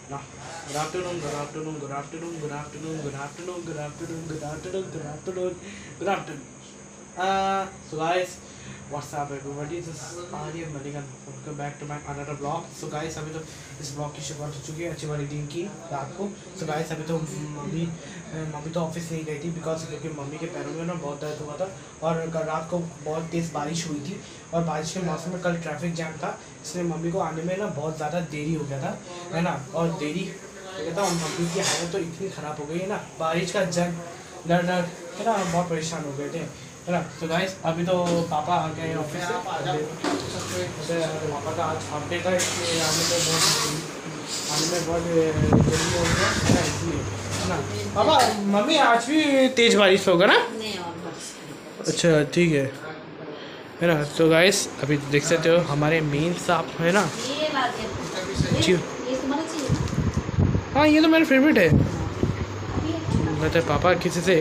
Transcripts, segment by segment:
Good afternoon, good afternoon, good afternoon, good afternoon, good afternoon, good afternoon, good afternoon, good afternoon, good afternoon. So guys, what's up everybody? This is Aryan Maligan. Welcome back to my another vlog. So guys, अभी तो इस vlog की शुरुआत हो चुकी है अच्छी वाली दिन की रात को. So guys, अभी तो मम्मी तो ऑफिस नहीं गई थी क्योंकि मम्मी के पैरों में ना बहुत दर्द हुआ था और कल रात को बहुत तेज़ बारिश हुई थी और बारिश के मौसम में कल ट्रैफिक जैम था, इसलिए मम्मी को आने में ना बहुत ज़्यादा देरी हो गया था, है ना. और देरी कहता हूँ मम्मी की हालत तो इतनी ख़राब हो गई है ना, बारिश का जग डर डर है ना, हम बहुत परेशान हो गए थे, है ना. तो गाइस अभी तो पापा आ गए ऑफिस से. पापा का आज हाफ डे था, इसलिए आने में बहुत जल्दी हो गया है ना, इसलिए, है ना. पापा मम्मी आज भी तेज़ बारिश होगा ना? अच्छा ठीक है ना. तो गाइस अभी देख सकते हो हमारे मेन साहब है ना जी. हाँ ये तो मेरा फेवरेट है. मतलब पापा किसी से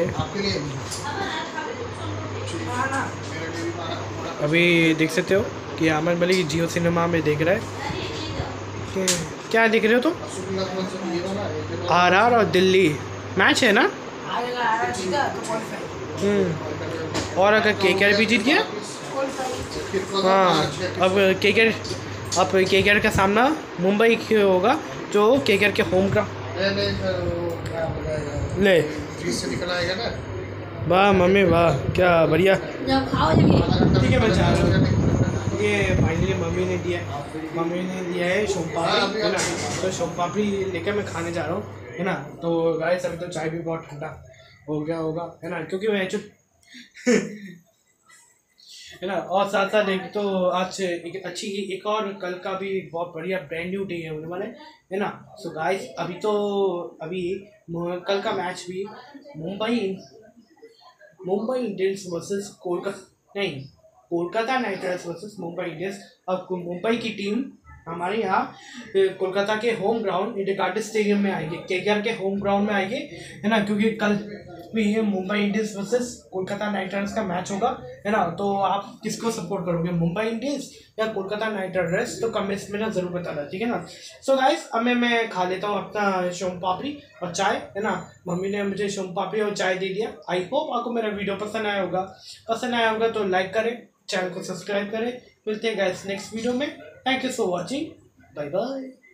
अभी देख सकते हो कि अमन मलिक जियो सिनेमा में देख रहा है. क्या देख रहे हो तुम? आरआर और दिल्ली मैच है ना. और अगर केकेआर भी जीत गया, हाँ अब केकेआर का सामना मुंबई होगा जो केकेआर के होम ग्राउंड ले. वाह मम्मी वाह, क्या बढ़िया. ठीक है मैं जा रहा हूँ. ये फाइनली मम्मी ने दिया है सोमपापड़ी, है ना. तो सोमपापड़ी लेकर मैं खाने जा रहा हूँ, है ना. तो गाइस अभी तो चाय भी बहुत ठंडा हो गया होगा, है ना, क्योंकि मैं है ना. और साथ साथ एक तो आज एक और कल का भी बहुत बढ़िया ब्रांड न्यू डे है होने वाला है ना. सो गाइस अभी कल का मैच भी Mumbai Indians versus Kolkata Knight Riders versus Mumbai Indians. अब मुंबई की टीम हमारे यहाँ कोलकाता के home ground Eden Gardens stadium में आएगी, केकेआर के होम ग्राउंड में आएगी, है ना, क्योंकि कल भी ये Mumbai Indians versus Kolkata Knight Riders का मैच होगा, है ना. तो आप किसको सपोर्ट करोगे, मुंबई इंडियंस या कोलकाता नाइट राइडर्स? तो कमेंट्स में ना जरूर बताना, ठीक है ना. सो गाइस अब मैं खा लेता हूँ अपना सोम पापड़ी और चाय, है ना. मम्मी ने मुझे सोम पापड़ी और चाय दे दिया. आई होप आपको मेरा वीडियो पसंद आया होगा तो लाइक करें, चैनल को सब्सक्राइब करें. मिलते हैं गाइस नेक्स्ट वीडियो में. Thank you for watching. Bye bye.